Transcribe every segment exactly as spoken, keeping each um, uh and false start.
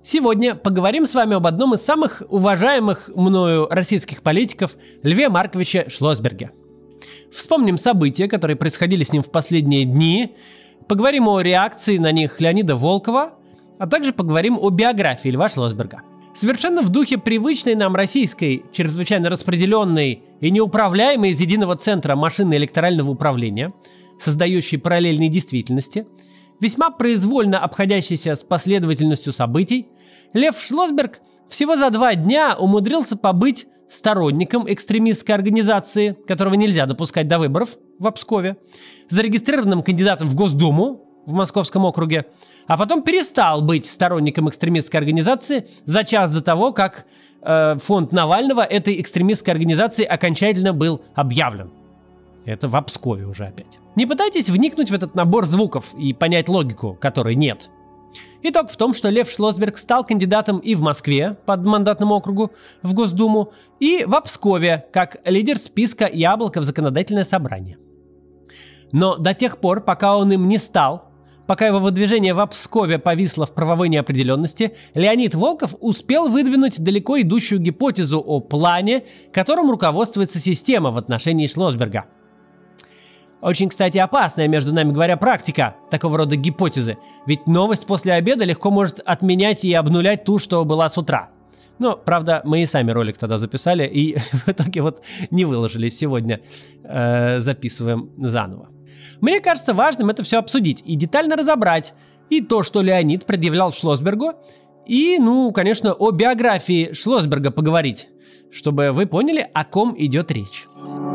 Сегодня поговорим с вами об одном из самых уважаемых мною российских политиков Льве Марковиче Шлосберге. Вспомним события, которые происходили с ним в последние дни, поговорим о реакции на них Леонида Волкова, а также поговорим о биографии Льва Шлосберга. Совершенно в духе привычной нам российской, чрезвычайно распределенной и неуправляемой из единого центра машины электорального управления, создающей параллельные действительности, весьма произвольно обходящийся с последовательностью событий, Лев Шлосберг всего за два дня умудрился побыть сторонником экстремистской организации, которого нельзя допускать до выборов в Пскове, зарегистрированным кандидатом в Госдуму в Московском округе, а потом перестал быть сторонником экстремистской организации за час до того, как э, фонд Навального этой экстремистской организации окончательно был объявлен. Это в Пскове уже опять. Не пытайтесь вникнуть в этот набор звуков и понять логику, которой нет. Итог в том, что Лев Шлосберг стал кандидатом и в Москве по одномандатному округу в Госдуму, и в Пскове как лидер списка «Яблоко» в законодательное собрание. Но до тех пор, пока он им не стал, пока его выдвижение в Пскове повисло в правовой неопределенности, Леонид Волков успел выдвинуть далеко идущую гипотезу о плане, которым руководствуется система в отношении Шлосберга. Очень, кстати, опасная, между нами говоря, практика такого рода гипотезы, ведь новость после обеда легко может отменять и обнулять ту, что была с утра. Но, правда, мы и сами ролик тогда записали, и в итоге вот не выложили сегодня, э, записываем заново. Мне кажется важным это все обсудить и детально разобрать и то, что Леонид предъявлял Шлосбергу, и, ну, конечно, о биографии Шлосберга поговорить, чтобы вы поняли, о ком идет речь.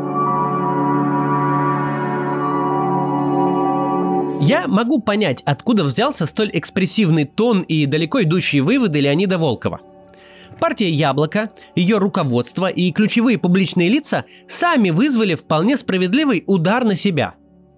Я могу понять, откуда взялся столь экспрессивный тон и далеко идущие выводы Леонида Волкова. Партия «Яблоко», ее руководство и ключевые публичные лица сами вызвали вполне справедливый удар на себя.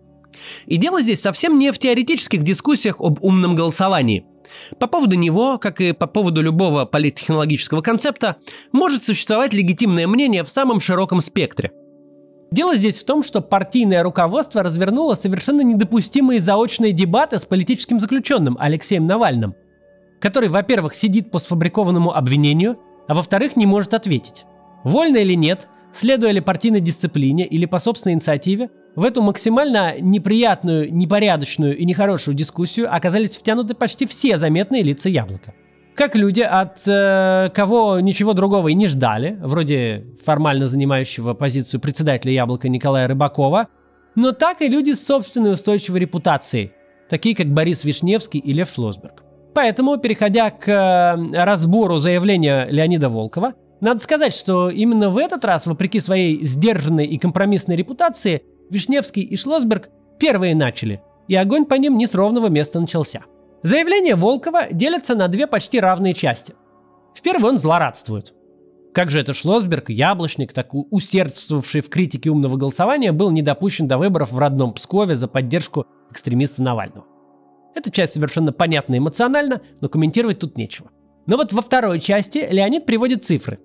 И дело здесь совсем не в теоретических дискуссиях об умном голосовании. По поводу него, как и по поводу любого политтехнологического концепта, может существовать легитимное мнение в самом широком спектре. Дело здесь в том, что партийное руководство развернуло совершенно недопустимые заочные дебаты с политическим заключенным Алексеем Навальным, который, во-первых, сидит по сфабрикованному обвинению, а во-вторых, не может ответить. Вольно или нет, следуя ли партийной дисциплине или по собственной инициативе, в эту максимально неприятную, непорядочную и нехорошую дискуссию оказались втянуты почти все заметные лица «Яблока». Как люди, от э, кого ничего другого и не ждали, вроде формально занимающего позицию председателя «Яблока» Николая Рыбакова, но так и люди с собственной устойчивой репутацией, такие как Борис Вишневский и Лев Шлосберг. Поэтому, переходя к э, разбору заявления Леонида Волкова, надо сказать, что именно в этот раз, вопреки своей сдержанной и компромиссной репутации, Вишневский и Шлосберг первые начали, и огонь по ним не с ровного места начался. Заявление Волкова делится на две почти равные части. В первой он злорадствует. Как же это Шлосберг, яблочник, так усердствовавший в критике умного голосования, был не допущен до выборов в родном Пскове за поддержку экстремиста Навального. Эта часть совершенно понятна эмоционально, но комментировать тут нечего. Но вот во второй части Леонид приводит цифры.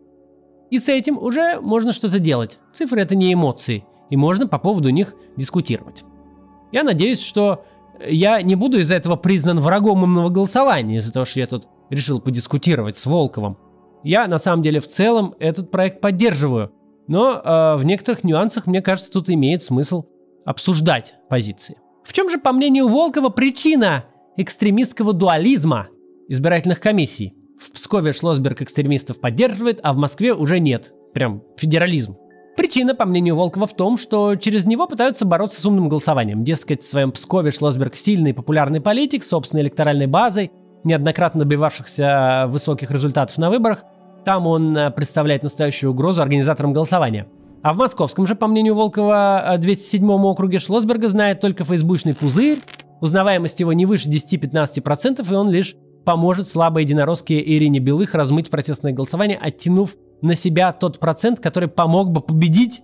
И с этим уже можно что-то делать. Цифры — это не эмоции, и можно по поводу них дискутировать. Я надеюсь, что я не буду из-за этого признан врагом умного голосования, из-за того, что я тут решил подискутировать с Волковым. Я, на самом деле, в целом этот проект поддерживаю, но э, в некоторых нюансах, мне кажется, тут имеет смысл обсуждать позиции. В чем же, по мнению Волкова, причина экстремистского дуализма избирательных комиссий? В Пскове Шлосберг экстремистов поддерживает, а в Москве уже нет. Прям федерализм. Причина, по мнению Волкова, в том, что через него пытаются бороться с умным голосованием. Дескать, в своем Пскове Шлосберг сильный и популярный политик с собственной электоральной базой, неоднократно добивавшихся высоких результатов на выборах. Там он представляет настоящую угрозу организаторам голосования. А в московском же, по мнению Волкова, двести седьмом округе Шлосберга знает только фейсбучный пузырь, узнаваемость его не выше десяти-пятнадцати процентов, и он лишь поможет слабой единороске Ирине Белых размыть протестное голосование, оттянув на себя тот процент, который помог бы победить.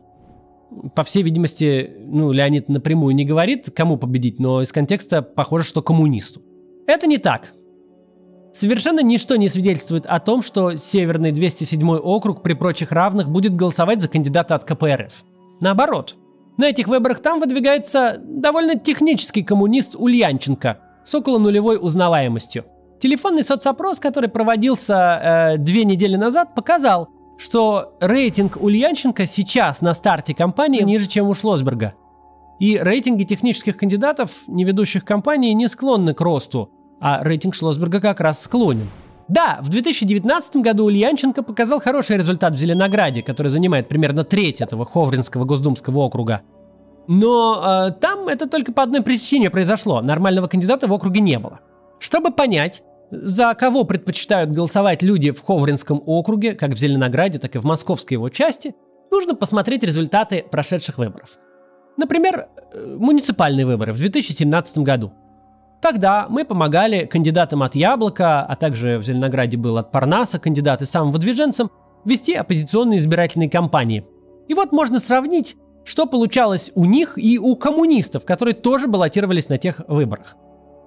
По всей видимости, ну, Леонид напрямую не говорит, кому победить, но из контекста похоже, что коммунисту. Это не так. Совершенно ничто не свидетельствует о том, что Северный двести седьмой округ при прочих равных будет голосовать за кандидата от ка пэ эр эф. Наоборот. На этих выборах там выдвигается довольно технический коммунист Ульянченко с около нулевой узнаваемостью. Телефонный соцопрос, который проводился э, две недели назад, показал, что рейтинг Ульянченко сейчас на старте кампании ниже, чем у Шлосберга. И рейтинги технических кандидатов, не ведущих кампании, не склонны к росту, а рейтинг Шлосберга как раз склонен. Да, в две тысячи девятнадцатом году Ульянченко показал хороший результат в Зеленограде, который занимает примерно треть этого Ховринского госдумского округа. Но э, там это только по одной причине произошло. Нормального кандидата в округе не было. Чтобы понять, за кого предпочитают голосовать люди в Ховринском округе, как в Зеленограде, так и в московской его части, нужно посмотреть результаты прошедших выборов. Например, муниципальные выборы в две тысячи семнадцатом году. Тогда мы помогали кандидатам от Яблока, а также в Зеленограде был от Парнаса кандидат и самым выдвиженцам, вести оппозиционные избирательные кампании. И вот можно сравнить, что получалось у них и у коммунистов, которые тоже баллотировались на тех выборах.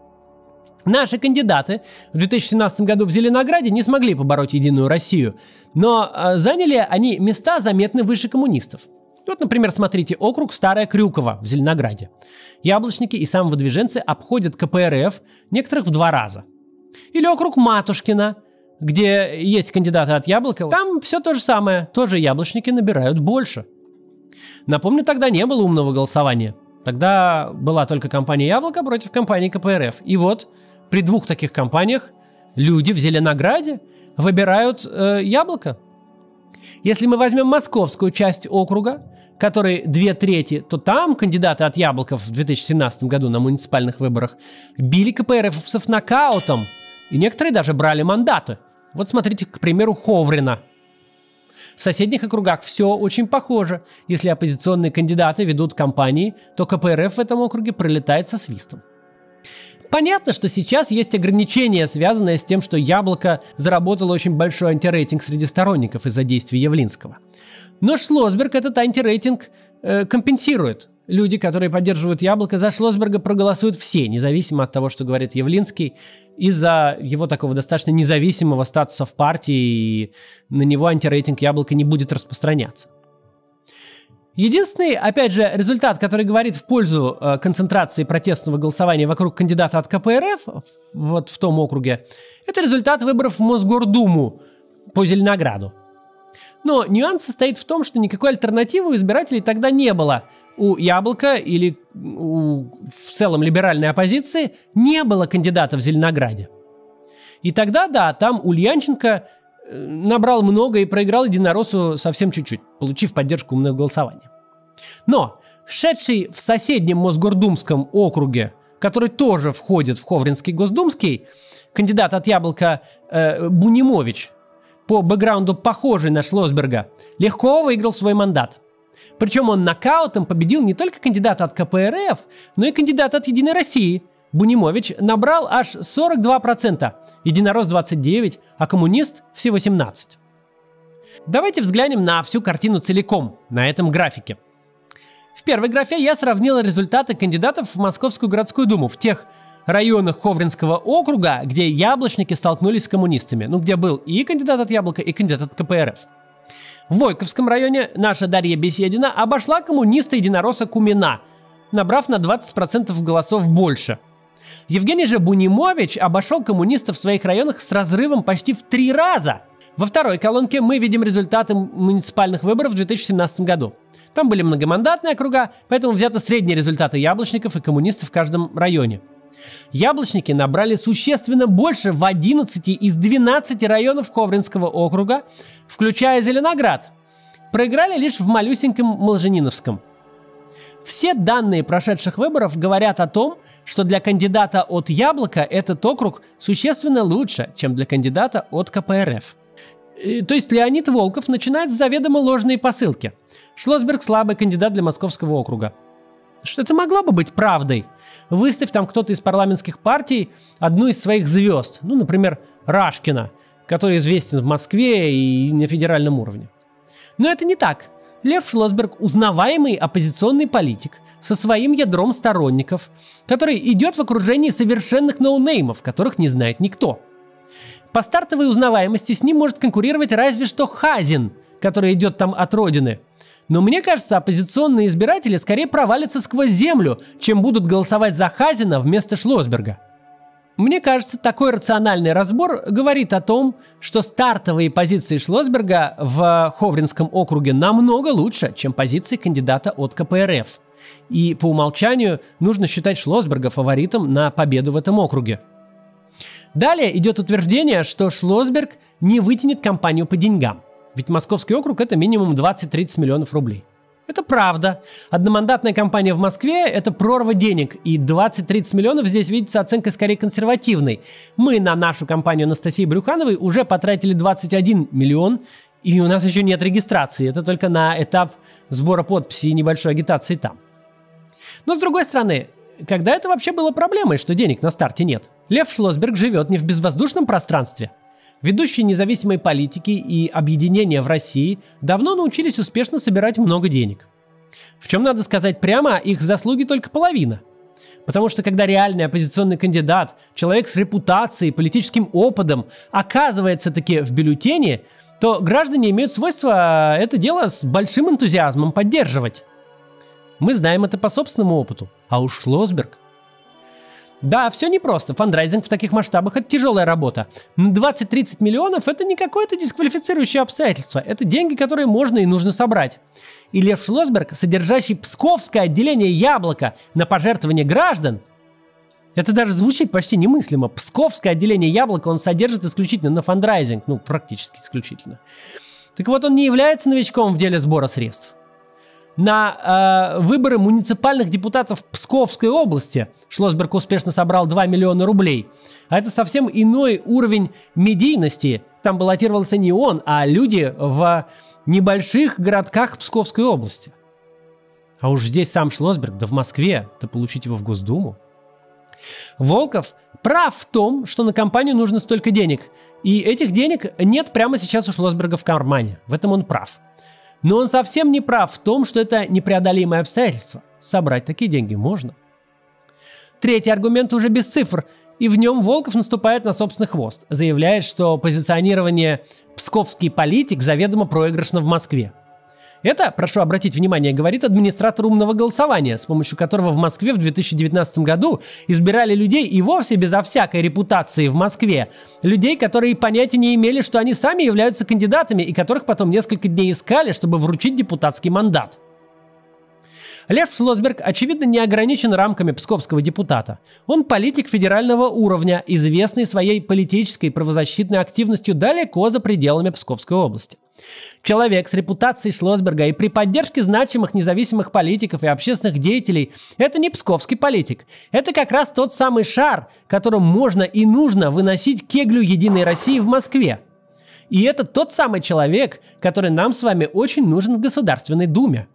Наши кандидаты в две тысячи семнадцатом году в Зеленограде не смогли побороть Единую Россию, но э, заняли они места заметно выше коммунистов. Вот, например, смотрите, округ Старая Крюково в Зеленограде. Яблочники и самовыдвиженцы обходят ка пэ эр эф некоторых в два раза. Или округ Матушкино, где есть кандидаты от Яблока. Там все то же самое, тоже яблочники набирают больше. Напомню, тогда не было умного голосования. Тогда была только компания Яблоко против компании ка пэ эр эф. И вот при двух таких компаниях люди в Зеленограде выбирают э, Яблоко. Если мы возьмем московскую часть округа, которой две трети, то там кандидаты от Яблока в две тысячи семнадцатом году на муниципальных выборах били ка пэ эр эфовцев нокаутом, и некоторые даже брали мандаты. Вот смотрите, к примеру, Ховрина. В соседних округах все очень похоже. Если оппозиционные кандидаты ведут кампании, то ка пэ эр эф в этом округе пролетает со свистом. Понятно, что сейчас есть ограничения, связанные с тем, что Яблоко заработало очень большой антирейтинг среди сторонников из-за действий Явлинского. Но Шлосберг этот антирейтинг э, компенсирует. Люди, которые поддерживают Яблоко, за Шлосберга проголосуют все, независимо от того, что говорит Явлинский, из-за его такого достаточно независимого статуса в партии, и на него антирейтинг Яблока не будет распространяться. Единственный, опять же, результат, который говорит в пользу э, концентрации протестного голосования вокруг кандидата от ка пэ эр эф, вот в том округе, это результат выборов в Мосгордуму по Зеленограду. Но нюанс состоит в том, что никакой альтернативы у избирателей тогда не было. У Яблока или у, в целом либеральной оппозиции не было кандидата в Зеленограде. И тогда, да, там Ульянченко набрал много и проиграл единороссу совсем чуть-чуть, получив поддержку умного голосования. Но шедший в соседнем Мосгордумском округе, который тоже входит в Ховринский госдумский, кандидат от Яблока э, Бунимович, по бэкграунду похожий на Шлосберга, легко выиграл свой мандат. Причем он нокаутом победил не только кандидата от ка пэ эр эф, но и кандидата от Единой России. Бунимович набрал аж сорок два процента, Единорос двадцать девять процентов, а коммунист всего семнадцать процентов. Давайте взглянем на всю картину целиком на этом графике. В первой графе я сравнил результаты кандидатов в Московскую городскую думу в тех районах Ховринского округа, где яблочники столкнулись с коммунистами. Ну, где был и кандидат от Яблока, и кандидат от ка пэ эр эф. В Войковском районе наша Дарья Беседина обошла коммуниста-единоросса Кумина, набрав на двадцать процентов голосов больше. Евгений же Бунимович обошел коммунистов в своих районах с разрывом почти в три раза. Во второй колонке мы видим результаты муниципальных выборов в две тысячи семнадцатом году. Там были многомандатные округа, поэтому взяты средние результаты яблочников и коммунистов в каждом районе. Яблочники набрали существенно больше в одиннадцати из двенадцати районов Ховринского округа, включая Зеленоград. Проиграли лишь в малюсеньком Молжениновском. Все данные прошедших выборов говорят о том, что для кандидата от Яблока этот округ существенно лучше, чем для кандидата от ка пэ эр эф. И, то есть Леонид Волков начинает с заведомо ложной посылки. Шлосберг слабый кандидат для Московского округа. Что это могло бы быть правдой? Выставь там кто-то из парламентских партий одну из своих звезд, ну, например, Рашкина, который известен в Москве и на федеральном уровне. Но это не так. Лев Шлосберг – узнаваемый оппозиционный политик со своим ядром сторонников, который идет в окружении совершенных ноунеймов, которых не знает никто. По стартовой узнаваемости с ним может конкурировать разве что Хазин, который идет там от родины. Но мне кажется, оппозиционные избиратели скорее провалятся сквозь землю, чем будут голосовать за Хазина вместо Шлосберга. Мне кажется, такой рациональный разбор говорит о том, что стартовые позиции Шлосберга в Ховринском округе намного лучше, чем позиции кандидата от ка пэ эр эф. И по умолчанию нужно считать Шлосберга фаворитом на победу в этом округе. Далее идет утверждение, что Шлосберг не вытянет кампанию по деньгам. Ведь Московский округ – это минимум двадцать-тридцать миллионов рублей. Это правда. Одномандатная кампания в Москве – это прорва денег, и двадцать-тридцать миллионов здесь видится оценкой скорее консервативной. Мы на нашу кампанию Анастасии Брюхановой уже потратили двадцать один миллион, и у нас еще нет регистрации. Это только на этап сбора подписей и небольшой агитации там. Но с другой стороны, когда это вообще было проблемой, что денег на старте нет? Лев Шлосберг живет не в безвоздушном пространстве. Ведущие независимой политики и объединения в России давно научились успешно собирать много денег. В чем, надо сказать прямо, их заслуги только половина. Потому что когда реальный оппозиционный кандидат, человек с репутацией, политическим опытом, оказывается таки в бюллетене, то граждане имеют свойство это дело с большим энтузиазмом поддерживать. Мы знаем это по собственному опыту. А уж Шлосберг... Да, все непросто. Фандрайзинг в таких масштабах – это тяжелая работа. Но двадцать-тридцать миллионов – это не какое-то дисквалифицирующее обстоятельство. Это деньги, которые можно и нужно собрать. И Лев Шлосберг, содержащий псковское отделение «Яблоко» на пожертвования граждан, это даже звучит почти немыслимо. Псковское отделение «Яблоко» он содержит исключительно на фандрайзинг. Ну, практически исключительно. Так вот, он не является новичком в деле сбора средств. На э, выборы муниципальных депутатов Псковской области Шлосберг успешно собрал два миллиона рублей. А это совсем иной уровень медийности. Там баллотировался не он, а люди в небольших городках Псковской области. А уж здесь сам Шлосберг, да в Москве, да получить его в Госдуму. Волков прав в том, что на кампанию нужно столько денег. И этих денег нет прямо сейчас у Шлосберга в кармане. В этом он прав. Но он совсем не прав в том, что это непреодолимое обстоятельство. Собрать такие деньги можно. Третий аргумент уже без цифр, и в нем Волков наступает на собственный хвост, заявляет, что позиционирование «псковский политик» заведомо проигрышно в Москве. Это, прошу обратить внимание, говорит администратор умного голосования, с помощью которого в Москве в две тысячи девятнадцатом году избирали людей и вовсе безо всякой репутации в Москве. Людей, которые понятия не имели, что они сами являются кандидатами, и которых потом несколько дней искали, чтобы вручить депутатский мандат. Лев Шлосберг, очевидно, не ограничен рамками псковского депутата. Он политик федерального уровня, известный своей политической правозащитной активностью далеко за пределами Псковской области. Человек с репутацией Шлосберга и при поддержке значимых независимых политиков и общественных деятелей – это не псковский политик. Это как раз тот самый шар, которым можно и нужно выносить кеглю «Единой России» в Москве. И это тот самый человек, который нам с вами очень нужен в Государственной Думе.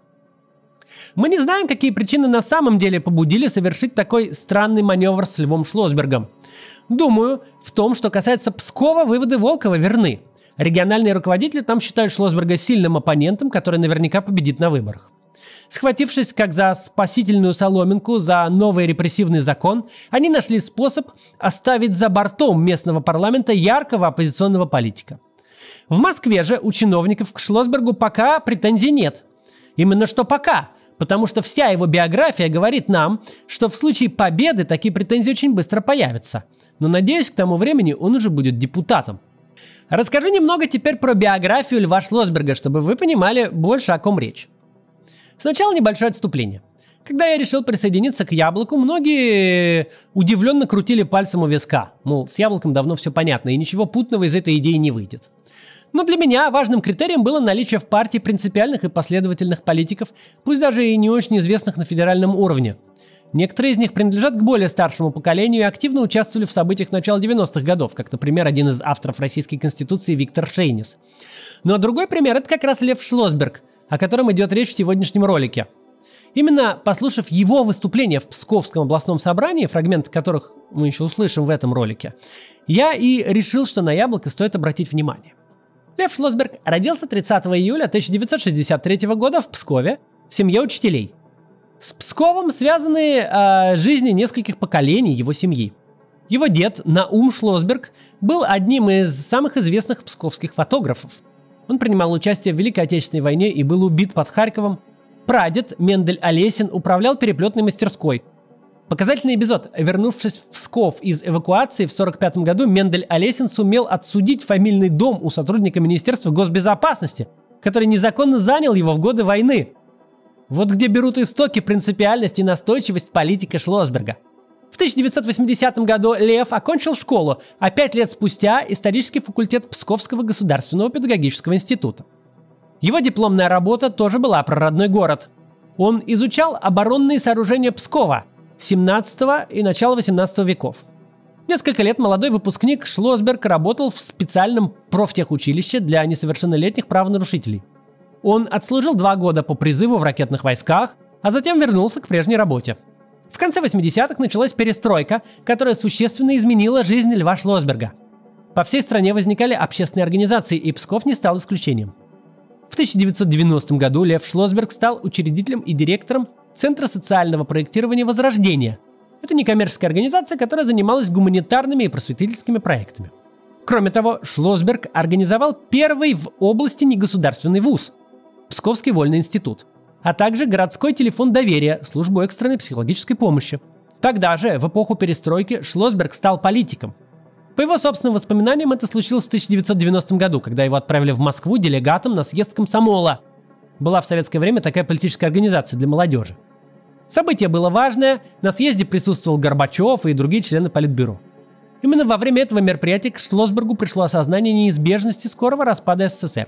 Мы не знаем, какие причины на самом деле побудили совершить такой странный маневр с Львом Шлосбергом. Думаю, в том, что касается Пскова, выводы Волкова верны. Региональные руководители там считают Шлосберга сильным оппонентом, который наверняка победит на выборах. Схватившись как за спасительную соломинку, за новый репрессивный закон, они нашли способ оставить за бортом местного парламента яркого оппозиционного политика. В Москве же у чиновников к Шлосбергу пока претензий нет. Именно что пока. Потому что вся его биография говорит нам, что в случае победы такие претензии очень быстро появятся. Но, надеюсь, к тому времени он уже будет депутатом. Расскажу немного теперь про биографию Льва Шлосберга, чтобы вы понимали больше, о ком речь. Сначала небольшое отступление. Когда я решил присоединиться к «Яблоку», многие удивленно крутили пальцем у виска. Мол, с «Яблоком» давно все понятно, и ничего путного из этой идеи не выйдет. Но для меня важным критерием было наличие в партии принципиальных и последовательных политиков, пусть даже и не очень известных на федеральном уровне. Некоторые из них принадлежат к более старшему поколению и активно участвовали в событиях начала девяностых годов, как, например, один из авторов Российской Конституции Виктор Шейнис. Ну а другой пример – это как раз Лев Шлосберг, о котором идет речь в сегодняшнем ролике. Именно послушав его выступление в Псковском областном собрании, фрагменты которых мы еще услышим в этом ролике, я и решил, что на «Яблоко» стоит обратить внимание. Лев Шлосберг родился тридцатого июля тысяча девятьсот шестьдесят третьего года в Пскове в семье учителей. С Псковом связаны э, жизни нескольких поколений его семьи. Его дед Наум Шлосберг был одним из самых известных псковских фотографов. Он принимал участие в Великой Отечественной войне и был убит под Харьковом. Прадед Мендель Олесин управлял переплетной мастерской. Показательный эпизод. Вернувшись в Псков из эвакуации в сорок пятом году, Мендель Олесин сумел отсудить фамильный дом у сотрудника Министерства госбезопасности, который незаконно занял его в годы войны. Вот где берут истоки принципиальность и настойчивость политика Шлосберга. В тысяча девятьсот восьмидесятом году Лев окончил школу, а пять лет спустя – исторический факультет Псковского государственного педагогического института. Его дипломная работа тоже была про родной город. Он изучал оборонные сооружения Пскова семнадцатого и начала восемнадцатого веков. Несколько лет молодой выпускник Шлосберг работал в специальном профтехучилище для несовершеннолетних правонарушителей. Он отслужил два года по призыву в ракетных войсках, а затем вернулся к прежней работе. В конце восьмидесятых началась перестройка, которая существенно изменила жизнь Льва Шлосберга. По всей стране возникали общественные организации, и Псков не стал исключением. В тысяча девятьсот девяностом году Лев Шлосберг стал учредителем и директором Центра социального проектирования «Возрождение». Это некоммерческая организация, которая занималась гуманитарными и просветительскими проектами. Кроме того, Шлосберг организовал первый в области негосударственный вуз – Псковский вольный институт, а также городской телефон доверия, службу экстренной психологической помощи. Тогда же, в эпоху перестройки, Шлосберг стал политиком. По его собственным воспоминаниям, это случилось в тысяча девятьсот девяностом году, когда его отправили в Москву делегатом на съезд комсомола. Была в советское время такая политическая организация для молодежи. Событие было важное, на съезде присутствовал Горбачев и другие члены Политбюро. Именно во время этого мероприятия к Шлосбергу пришло осознание неизбежности скорого распада СССР.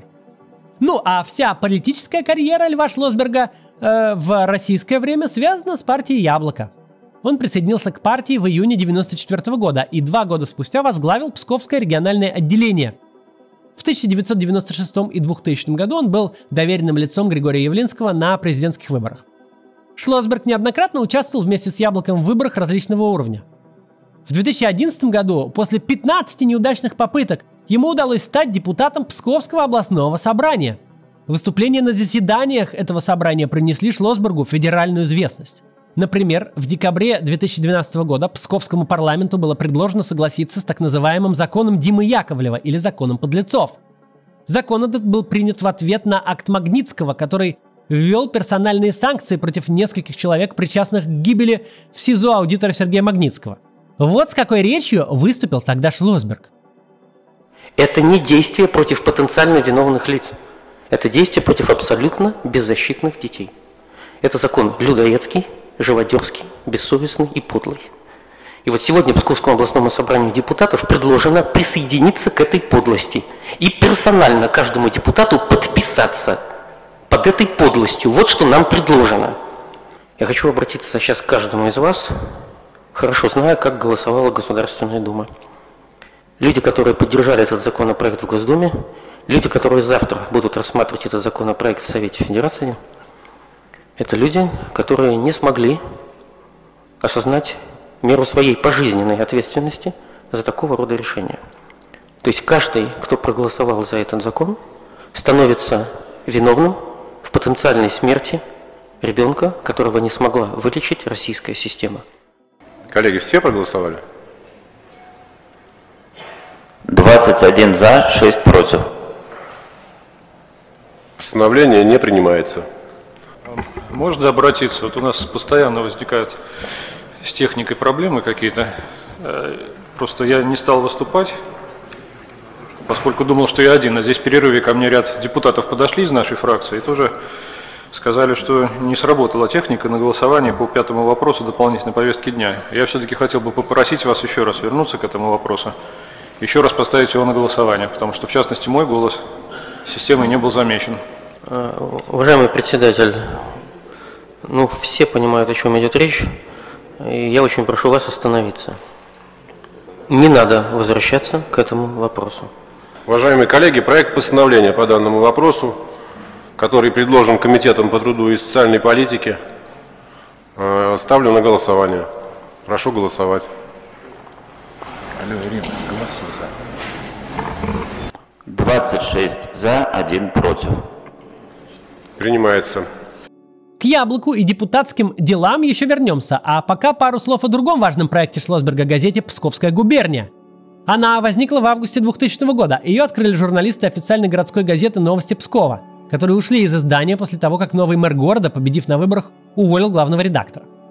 Ну а вся политическая карьера Льва Шлосберга э, в российское время связана с партией «Яблоко». Он присоединился к партии в июне девяносто четвёртого года и два года спустя возглавил Псковское региональное отделение. В тысяча девятьсот девяносто шестом и двухтысячном году он был доверенным лицом Григория Явлинского на президентских выборах. Шлосберг неоднократно участвовал вместе с «Яблоком» в выборах различного уровня. В две тысячи одиннадцатом году, после пятнадцати неудачных попыток, ему удалось стать депутатом Псковского областного собрания. Выступления на заседаниях этого собрания принесли Шлосбергу федеральную известность. Например, в декабре две тысячи двенадцатого года Псковскому парламенту было предложено согласиться с так называемым законом Димы Яковлева или законом подлецов. Закон этот был принят в ответ на акт Магнитского, который ввел персональные санкции против нескольких человек, причастных к гибели в СИЗО аудитора Сергея Магнитского. Вот с какой речью выступил тогда Шлосберг. Это не действие против потенциально виновных лиц. Это действие против абсолютно беззащитных детей. Это закон людоедский, живодерский, бессовестный и подлый. И вот сегодня Псковскому областному собранию депутатов предложено присоединиться к этой подлости и персонально каждому депутату подписаться под этой подлостью. Вот что нам предложено. Я хочу обратиться сейчас к каждому из вас, хорошо зная, как голосовала Государственная Дума. Люди, которые поддержали этот законопроект в Госдуме, люди, которые завтра будут рассматривать этот законопроект в Совете Федерации, это люди, которые не смогли осознать меру своей пожизненной ответственности за такого рода решения. То есть каждый, кто проголосовал за этот закон, становится виновным в потенциальной смерти ребенка, которого не смогла вылечить российская система. Коллеги, все проголосовали? двадцать один за, шесть против. Постановление не принимается. Можно обратиться? Вот у нас постоянно возникают с техникой проблемы какие-то. Просто я не стал выступать, поскольку думал, что я один. А здесь в перерыве ко мне ряд депутатов подошли из нашей фракции и тоже сказали, что не сработала техника на голосование по пятому вопросу дополнительной повестки дня. Я все-таки хотел бы попросить вас еще раз вернуться к этому вопросу, еще раз поставить его на голосование, потому что, в частности, мой голос системой не был замечен. Уважаемый председатель, ну все понимают, о чем идет речь, и я очень прошу вас остановиться. Не надо возвращаться к этому вопросу. Уважаемые коллеги, проект постановления по данному вопросу, который предложен Комитетом по труду и социальной политике, ставлю на голосование. Прошу голосовать. Алло, Ирина, голосуй за. двадцать шесть за, один против. Принимается. К «Яблоку» и депутатским делам еще вернемся, а пока пару слов о другом важном проекте Шлосберга — газете «Псковская губерния». Она возникла в августе двухтысячного года. Ее открыли журналисты официальной городской газеты «Новости Пскова», которые ушли из издания после того, как новый мэр города, победив на выборах, уволил главного редактора.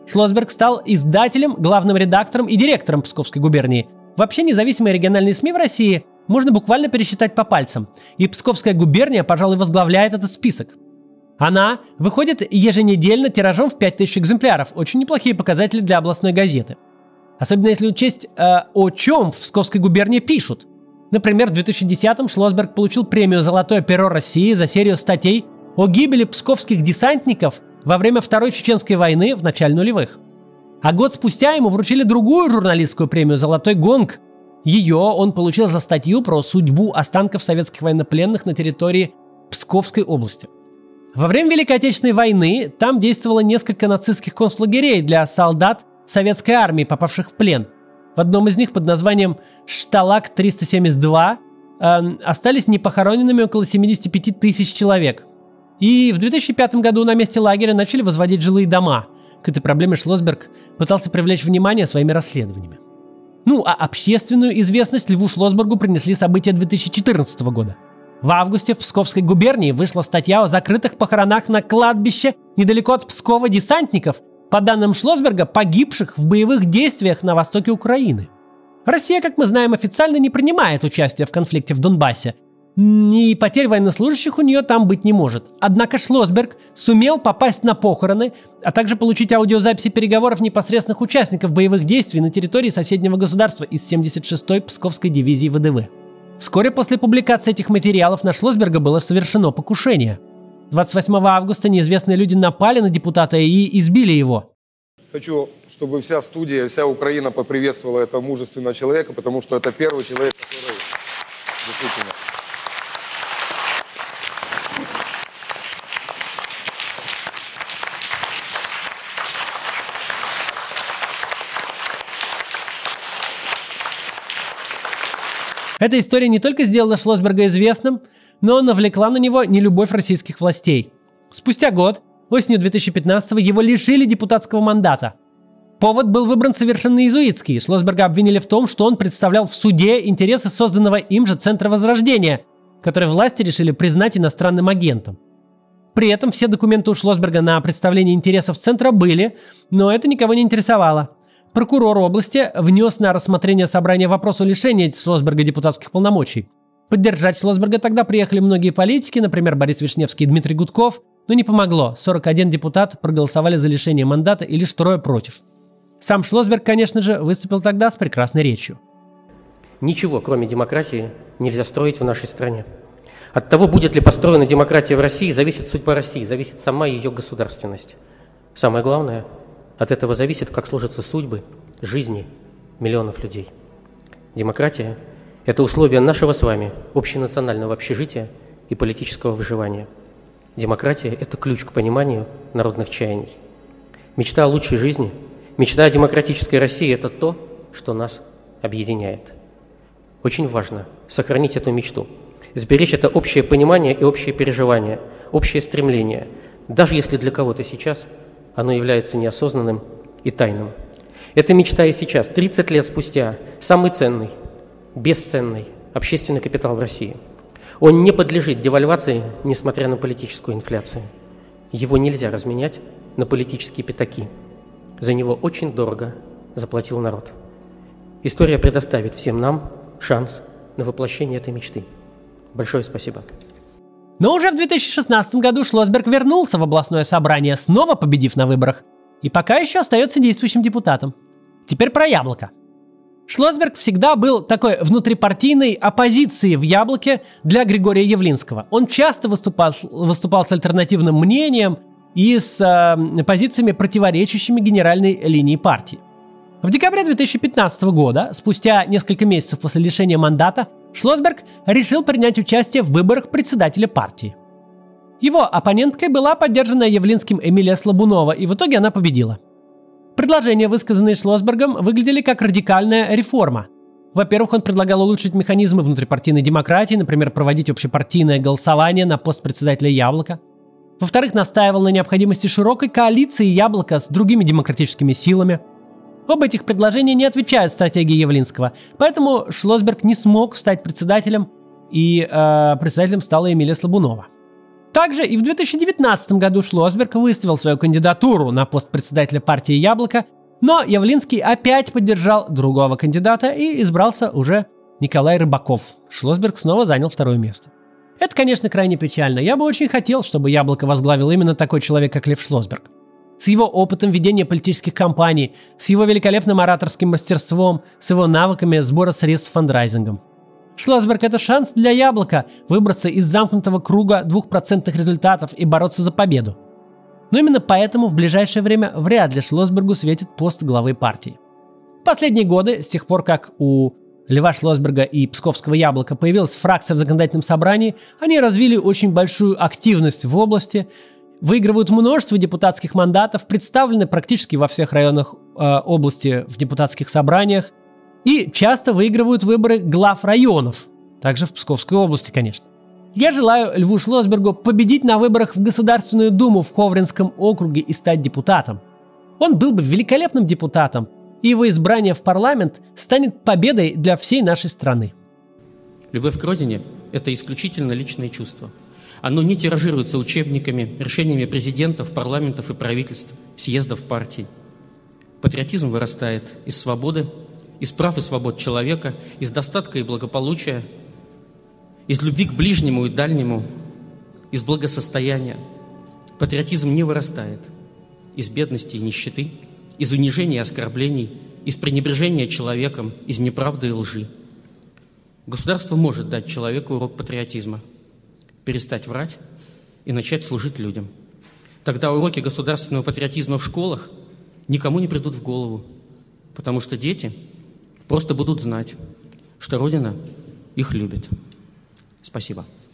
Шлосберг стал издателем, главным редактором и директором Псковской губернии. Вообще независимые региональные СМИ в России можно буквально пересчитать по пальцам. И Псковская губерния, пожалуй, возглавляет этот список. Она выходит еженедельно тиражом в пять тысяч экземпляров. Очень неплохие показатели для областной газеты. Особенно если учесть, э, о чем в Псковской губернии пишут. Например, в две тысячи десятом Шлосберг получил премию «Золотое перо России» за серию статей о гибели псковских десантников во время Второй Чеченской войны в начале нулевых. А год спустя ему вручили другую журналистскую премию «Золотой гонг». Ее он получил за статью про судьбу останков советских военнопленных на территории Псковской области. Во время Великой Отечественной войны там действовало несколько нацистских концлагерей для солдат советской армии, попавших в плен. В одном из них под названием «Шталаг триста семьдесят два» э, остались непохороненными около семьдесят пять тысяч человек. И в две тысячи пятом году на месте лагеря начали возводить жилые дома. К этой проблеме Шлосберг пытался привлечь внимание своими расследованиями. Ну, а общественную известность Льву Шлосбергу принесли события две тысячи четырнадцатого года. В августе в Псковской губернии вышла статья о закрытых похоронах на кладбище недалеко от Пскова десантников, по данным Шлосберга, погибших в боевых действиях на востоке Украины. Россия, как мы знаем, официально не принимает участие в конфликте в Донбассе. И потерь военнослужащих у нее там быть не может. Однако Шлосберг сумел попасть на похороны, а также получить аудиозаписи переговоров непосредственных участников боевых действий на территории соседнего государства из семьдесят шестой Псковской дивизии ВДВ. Вскоре после публикации этих материалов на Шлосберга было совершено покушение. двадцать восьмого августа неизвестные люди напали на депутата и избили его. Хочу, чтобы вся студия, вся Украина поприветствовала этого мужественного человека, потому что это первый человек, который действительно... Эта история не только сделала Шлосберга известным, но навлекла на него нелюбовь российских властей. Спустя год, осенью две тысячи пятнадцатого, его лишили депутатского мандата. Повод был выбран совершенно иезуитский. Шлосберга обвинили в том, что он представлял в суде интересы созданного им же Центра Возрождения, который власти решили признать иностранным агентом. При этом все документы у Шлосберга на представление интересов Центра были, но это никого не интересовало. Прокурор области внес на рассмотрение собрания вопрос о лишении Шлосберга депутатских полномочий. Поддержать Шлосберга тогда приехали многие политики, например, Борис Вишневский и Дмитрий Гудков, но не помогло. сорок один депутат проголосовали за лишение мандата и лишь трое против. Сам Шлосберг, конечно же, выступил тогда с прекрасной речью. Ничего, кроме демократии, нельзя строить в нашей стране. От того, будет ли построена демократия в России, зависит судьба России, зависит сама ее государственность. Самое главное, от этого зависит, как сложатся судьбы, жизни миллионов людей. Демократия – это условие нашего с вами общенационального общежития и политического выживания. Демократия – это ключ к пониманию народных чаяний. Мечта о лучшей жизни, мечта о демократической России – это то, что нас объединяет. Очень важно сохранить эту мечту, сберечь это общее понимание и общее переживание, общее стремление, даже если для кого-то сейчас оно является неосознанным и тайным. Эта мечта и сейчас, тридцать лет спустя, самый ценный, бесценный общественный капитал в России. Он не подлежит девальвации, несмотря на политическую инфляцию. Его нельзя разменять на политические пятаки. За него очень дорого заплатил народ. История предоставит всем нам шанс на воплощение этой мечты. Большое спасибо. Но уже в две тысячи шестнадцатом году Шлосберг вернулся в областное собрание, снова победив на выборах, и пока еще остается действующим депутатом. Теперь про Яблоко. Шлосберг всегда был такой внутрипартийной оппозицией в Яблоке для Григория Явлинского. Он часто выступал, выступал с альтернативным мнением и с э, позициями, противоречащими генеральной линии партии. В декабре две тысячи пятнадцатого года, спустя несколько месяцев после лишения мандата, Шлосберг решил принять участие в выборах председателя партии. Его оппоненткой была поддержанная Явлинским Эмилия Слабунова, и в итоге она победила. Предложения, высказанные Шлосбергом, выглядели как радикальная реформа. Во-первых, он предлагал улучшить механизмы внутрипартийной демократии, например, проводить общепартийное голосование на пост председателя Яблока. Во-вторых, настаивал на необходимости широкой коалиции Яблока с другими демократическими силами. Оба этих предложения не отвечают стратегии Явлинского, поэтому Шлосберг не смог стать председателем, и э, председателем стала Эмилия Слабунова. Также и в две тысячи девятнадцатом году Шлосберг выставил свою кандидатуру на пост председателя партии «Яблоко», но Явлинский опять поддержал другого кандидата и избрался уже Николай Рыбаков. Шлосберг снова занял второе место. Это, конечно, крайне печально. Я бы очень хотел, чтобы «Яблоко» возглавил именно такой человек, как Лев Шлосберг. С его опытом ведения политических кампаний, с его великолепным ораторским мастерством, с его навыками сбора средств фандрайзингом. Шлосберг – это шанс для «Яблока» выбраться из замкнутого круга двухпроцентных результатов и бороться за победу. Но именно поэтому в ближайшее время вряд ли Шлосбергу светит пост главы партии. В последние годы, с тех пор, как у Льва Шлосберга и Псковского «Яблока» появилась фракция в законодательном собрании, они развили очень большую активность в области, выигрывают множество депутатских мандатов, представлены практически во всех районах э, области в депутатских собраниях и часто выигрывают выборы глав районов, также в Псковской области, конечно. Я желаю Льву Шлосбергу победить на выборах в Государственную Думу в Ковринском округе и стать депутатом. Он был бы великолепным депутатом, и его избрание в парламент станет победой для всей нашей страны. Любовь к родине – это исключительно личное чувство. Оно не тиражируется учебниками, решениями президентов, парламентов и правительств, съездов партий. Патриотизм вырастает из свободы, из прав и свобод человека, из достатка и благополучия, из любви к ближнему и дальнему, из благосостояния. Патриотизм не вырастает из бедности и нищеты, из унижения и оскорблений, из пренебрежения человеком, из неправды и лжи. Государство может дать человеку урок патриотизма, перестать врать и начать служить людям. Тогда уроки государственного патриотизма в школах никому не придут в голову, потому что дети просто будут знать, что Родина их любит. Спасибо.